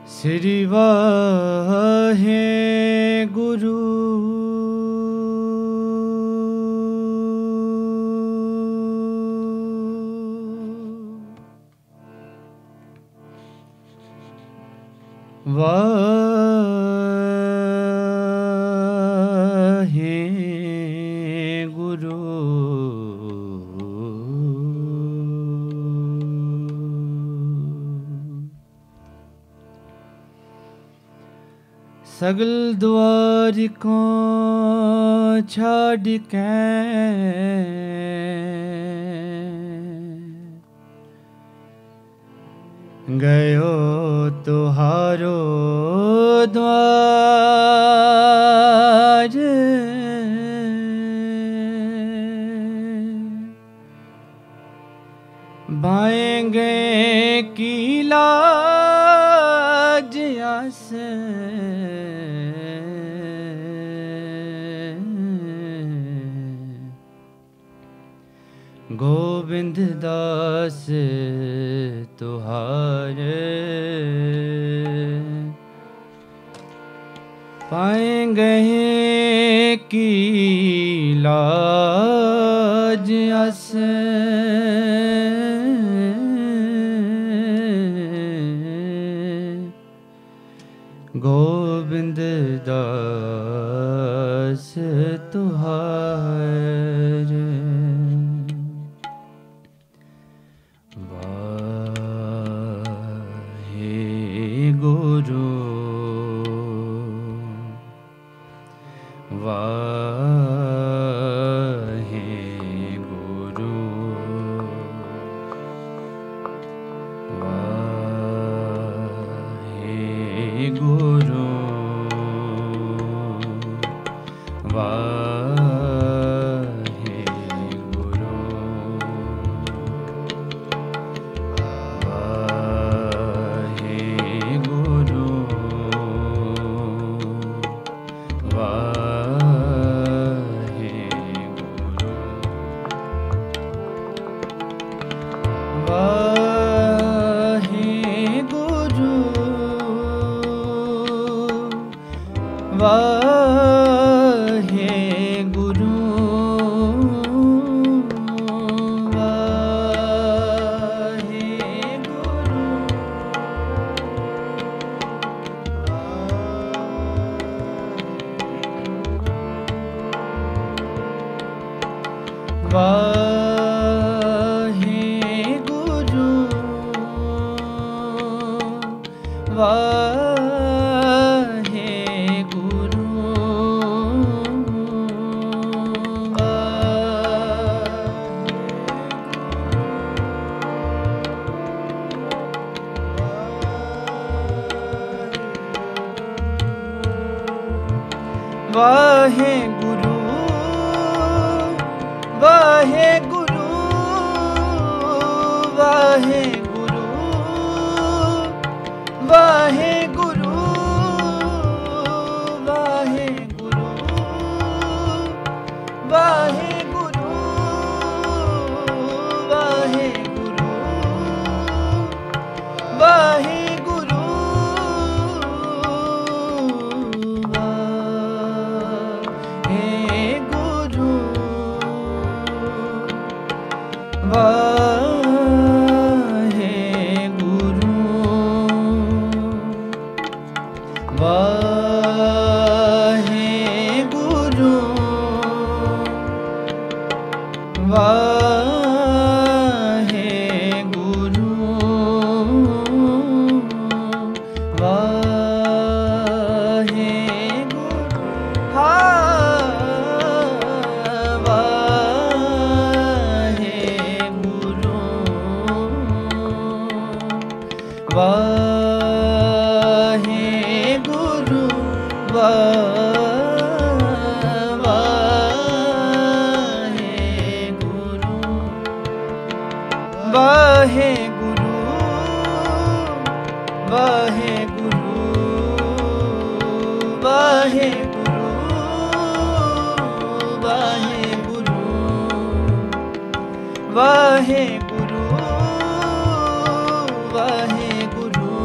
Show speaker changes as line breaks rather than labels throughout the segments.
ਸ੍ਰੀ ਵਾਹਿਗੁਰੂ। ਵਾਹਿਗੁਰੂ। ਸਗਲ ਦੁਆਰਿਕਾਂ ਛੱਡ ਕੇ ਗਇਓ ਤੁਹਾਰੋ ਦਵਾਰ। ਪਾਏਂਗੇ ਕੀ ਲਾਜ ਆਸ। ਗੋਬਿੰਦ ਦਾਸ ਤੁਹਾਰੇ ਪਾਏਂਗੇ ਕੀ ਲਾਜ ਆਸ। ਗੋਬਿੰਦ ਦਾਸ ਤੁਹਾਰੇ। ਵਾਹਿਗੁਰੂ ਵਾਹਿਗੁਰੂ ਵਾਹਿਗੁਰੂ ਵਾਹਿਗੁਰੂ ਵਾਹਿਗੁਰੂ ਵਾਹਿਗੁਰੂ ਵਾਹਿਗੁਰੂ ਵਾਹਿਗੁਰੂ ਵਾਹਿਗੁਰੂ ਵਾਹਿਗੁਰੂ ਵਾਹਿਗੁਰੂ ਵਾਹਿਗੁਰੂ ਵਾਹਿਗੁਰੂ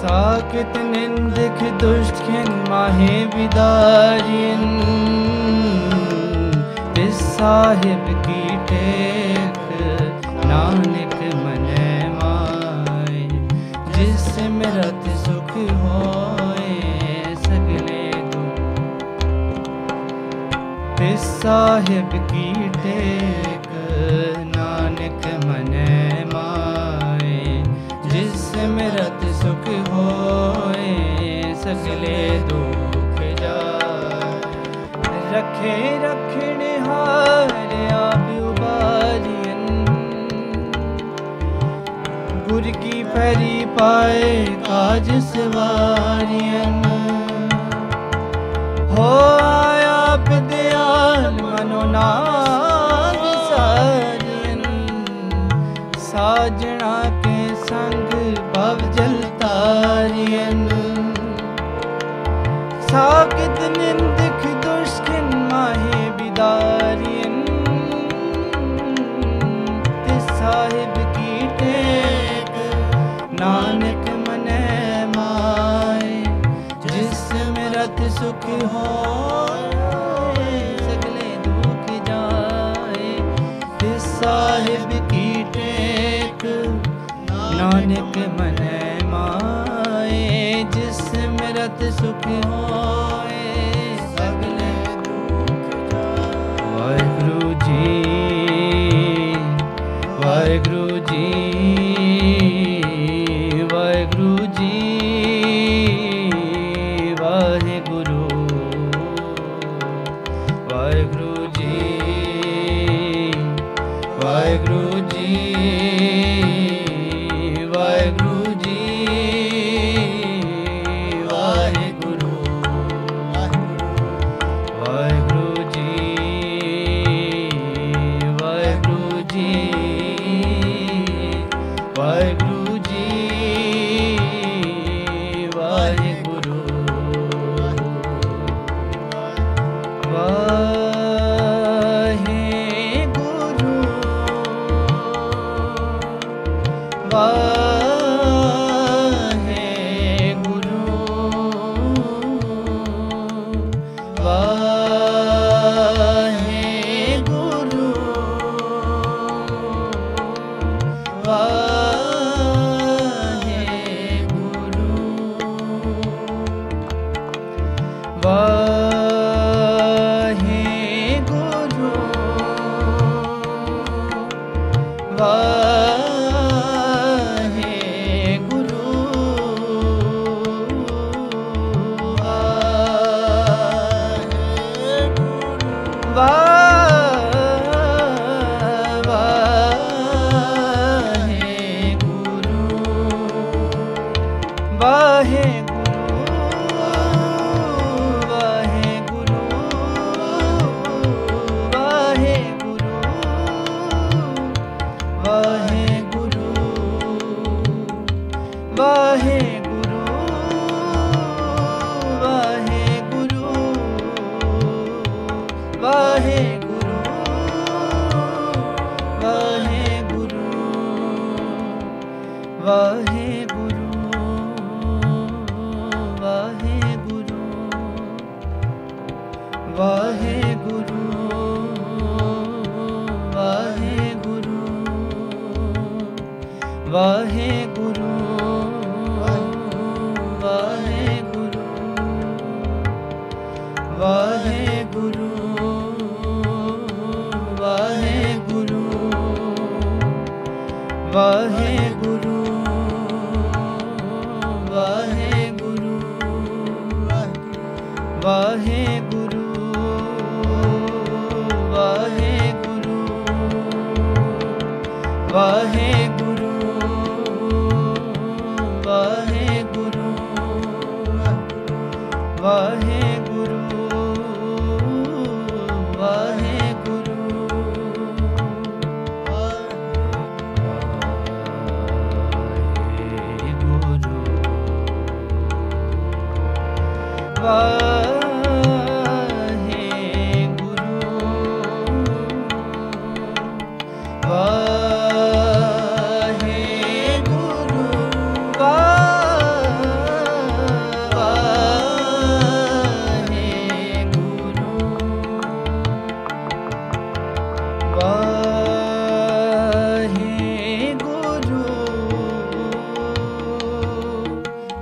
साकित निंदिक दुष्ट खिन माहे विदारियन तिस साहिब की टेक नानक मने माए जिस सिमरत सुख होए सगले दुख तिस साहिब की टेक नानक मने माए जिस सिमरत सुख होए सगले दुख जाए रखे रखने हार आप उबारियन गुर की पैरी पाए काज सवारियन हो आया दयाल मनोनाथ सारियन साजना के संग भव जल तारियन साकित निंदिक दुष्किन माहे बिदारियन तिस साहिब की टेक नानक मने माए जिस सिमरत सुख होए सगले दुख जाए तिस साहिब की टेक नानक मने माए जिस सिमरत सुख होए सगले दुख जाए वाहिगुरु जी वाहिगुरु जी वाहिगुरु जी वाहिगुरु वाहिगुरु जी वाहिगुरु जी वाहिगुरु जी वाहिगुरु वाहिगुरु जी वाहिगुरु जी वाहिगुरु जी वाहिगुरु वाहेगुरु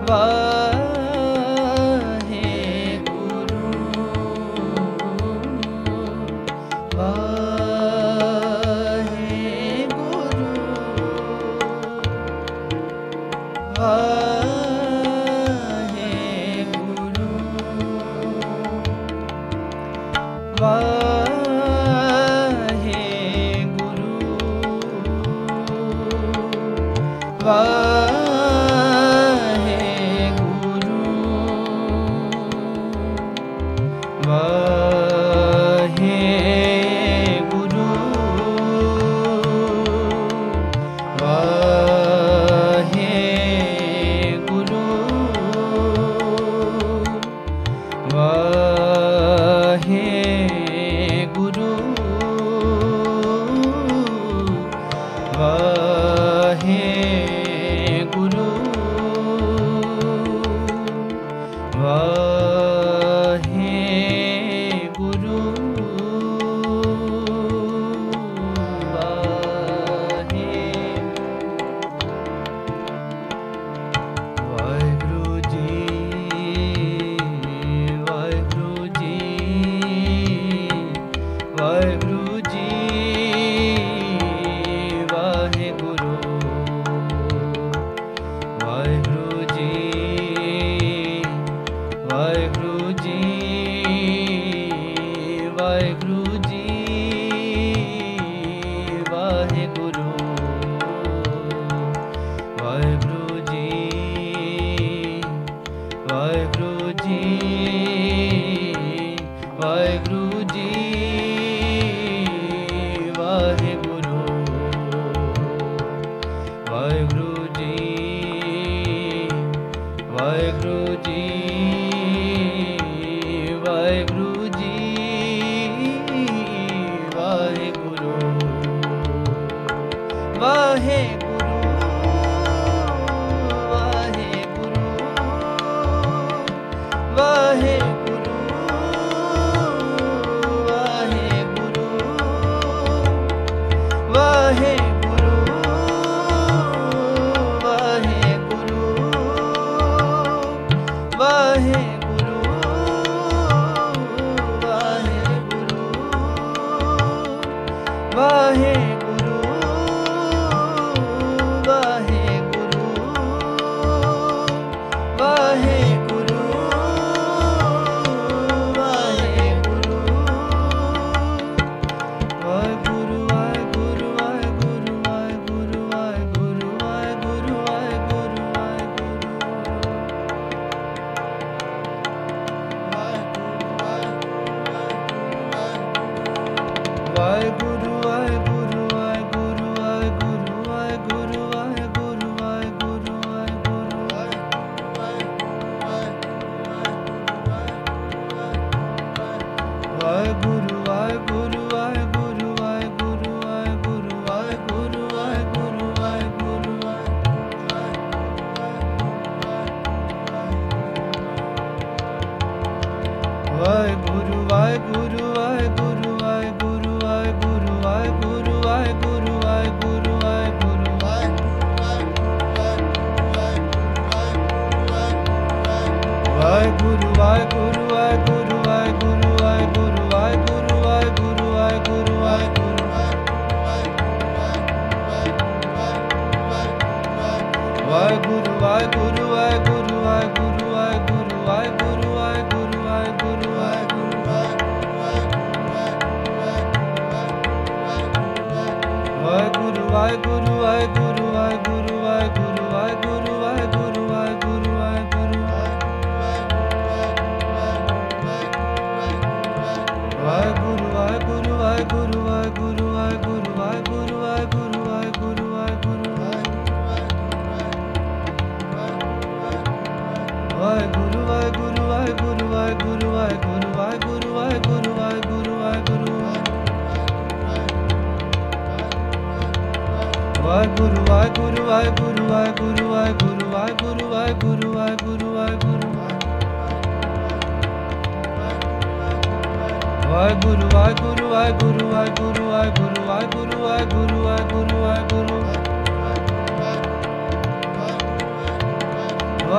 Waheguru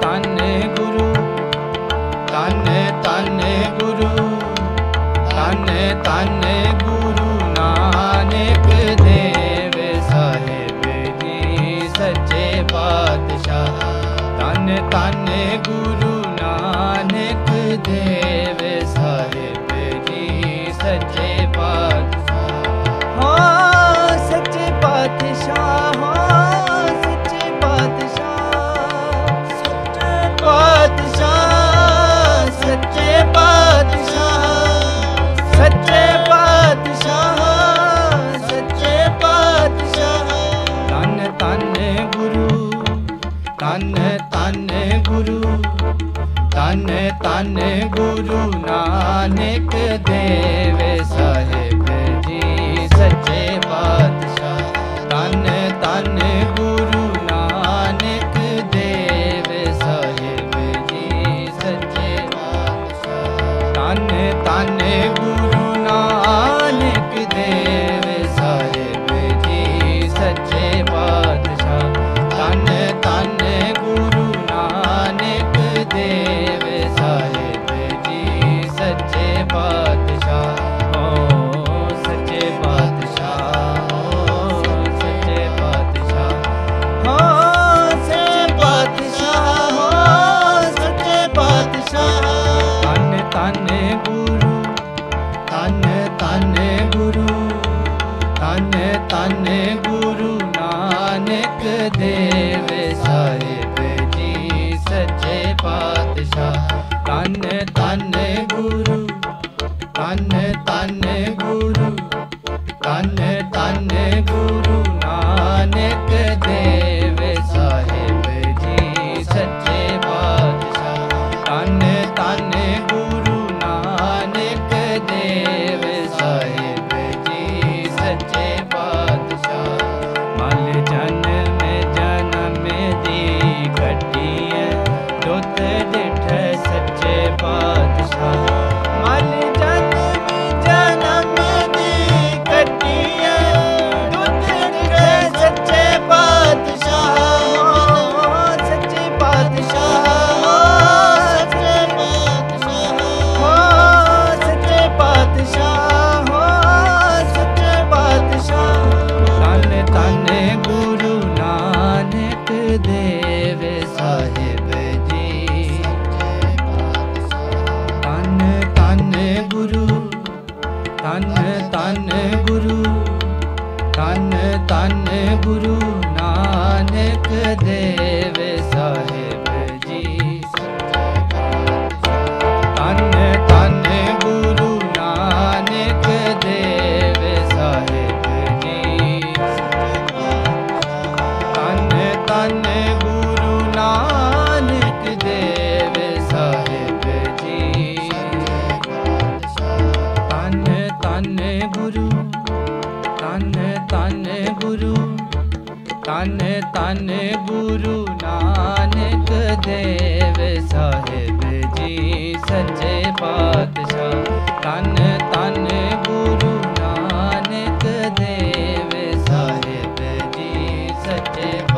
ਧੰਨ ਗੁਰੂ, ਧੰਨ ਧੰਨ ਗੁਰੂ, ਧੰਨ ਧੰਨ ਗੁਰੂ ਨਾਨਕ ਦੇਵ ਸਾਹਿਬ ਜੀ ਸੱਚੇ ਪਾਤਸ਼ਾਹ। ਧੰਨ ਧੰਨ ਗੁਰੂ ਨਾਨਕ ਦੇਵ ਸਾਹਿਬ ਜੀ ਸੱਚੇ ਪਾਤਸ਼ਾਹ। ਹਾਂ ਸੱਚੇ ਪਾਤਸ਼ਾਹ, ਹਾਂ ਸੱਚੇ ਪਾਤਸ਼ਾਹ, ਸੱਚੇ ਪਾਤਸ਼ਾਹ, ਸੱਚੇ ਪਾਤਸ਼ਾਹ, ਸੱਚੇ ਪਾਤਸ਼ਾਹ, ਸੱਚੇ ਪਾਤਸ਼ਾਹ। ਧੰਨ ਧੰਨ ਗੁਰੂ, ਧੰਨ ਧੰਨ ਗੁਰੂ, ਧੰਨ ਧੰਨ ਗੁਰੂ ਨਾਨਕ ਦੇਵ ਸਾਹਿਬ ਜੀ ਸੱਚੇ ਪਾਤਸ਼ਾਹ। ਧੰਨ ਧੰਨ ਗੁਰੂ ਨਾਨਕ ਦੇਵ ਸਾਹਿਬ ਜੀ ਸੱਚੇ ਪਾਤਸ਼ਾਹ। ਧੰਨ ਧੰਨ ਗੁਰੂ ਨਾਨਕ ਦੇਵ ਸਾਹਿਬ ਜੀ ਸੱਚੇ ਪਾਤਸ਼ਾਹ। ਧੰਨ ਧੰਨ ਗੁਰੂ ਨਾਨਕ ਦੇਵ ਸਾਹਿਬ ਜੀ ਸੱਚੇ ਪਾਤਸ਼ਾਹ। ਓ ਸੱਚੇ ਪਾਤਸ਼ਾਹ, ਓ ਸੱਚੇ ਪਾਤਸ਼ਾਹ, ਹੋ ਸੱਚੇ ਪਾਤਸ਼ਾਹ, ਹੋ ਸੱਚੇ ਪਾਤਸ਼ਾਹ। ਧੰਨ ਧੰਨ ਗੁਰੂ, ਧੰਨ ਧੰਨ ਗੁਰੂ, ਧੰਨ ਧੰਨ ਗੁਰੂ ਨਾਨਕ ਦੇਵ ਸਾਹਿਬ ਜੀ ਸੱਚੇ ਪਾਤਸ਼ਾਹ। ਧੰਨ ਧੰਨ ਗੁਰੂ, ਧੰਨ ਧੰਨ ਗੁਰੂ, ਧੰਨ ਧੰਨ ਗੁਰੂ ਨਾਨਕ ਦੇਵ ਸਾਹਿਬ ਜੀ ਸੱਚੇ ਪਾਤਸ਼ਾਹ। ਧੰਨ ਧੰਨ ਗੁਰੂ ਨਾਨਕ ਦੇਵ ਸਾਹਿਬ ਜੀ ਸੱਚੇ ਪਾਤਸ਼ਾਹ। ਮਲ ਜਨਮ ਜਨਮ ਦੀ ਘਟੀਐ, ਦੁੱਧ ਡਿਠ ਸੱਚੇ ਪਾਤਸ਼ਾਹ। ਮਲ ਜਨਮ ਜਨਮ ਦੀ ਘਟੀਐ, ਦੁੱਧ ਡਿਠ ਸੱਚੇ ਪਾਤਸ਼ਾਹ। ਸੱਚੇ ਪਾਤਸ਼ਾਹ, ਸੱਚੇ ਪਾਤਸ਼ਾਹ, ਸੱਚੇ ਪਾਤਸ਼ਾਹ, ਸੱਚੇ ਪਾਤਸ਼ਾਹ। ਧੰਨ ਧੰਨ ਗੁਰੂ ਨਾਨਕ ਦੇਵ ਸਾਹਿਬ ਜੀ। ਧੰਨ ਧੰਨ ਗੁਰੂ, ਧੰਨ ਧੰਨ ਗੁਰੂ, ਧੰਨ ਧੰਨ ਗੁਰੂ ਨਾਨਕ ਦੇਵ ਸਾਹਿਬ ਜੀ। ਧੰਨ ਧੰਨ ਗੁਰੂ ਨਾਨਕ ਦੇਵ ਸਾਹਿਬ ਜੀ। ਧੰਨ ਧੰਨ ਗੁਰੂ ਨਾਨਕ ਦੇਵ ਸਾਹਿਬ ਜੀ। ਧੰਨ ਧੰਨ ਗੁਰੂ, ਧੰਨ ਧੰਨ ਗੁਰੂ, ਧੰਨ ਧੰਨ ਗੁਰੂ ਨਾਨਕ ਦੇਵ ਸਾਹਿਬ ਜੀ ਸੱਚੇ ਪਾਤਸ਼ਾਹ। ਧੰਨ ਧੰਨ ਗੁਰੂ ਨਾਨਕ ਦੇਵ ਸਾਹਿਬ ਜੀ ਸੱਚੇ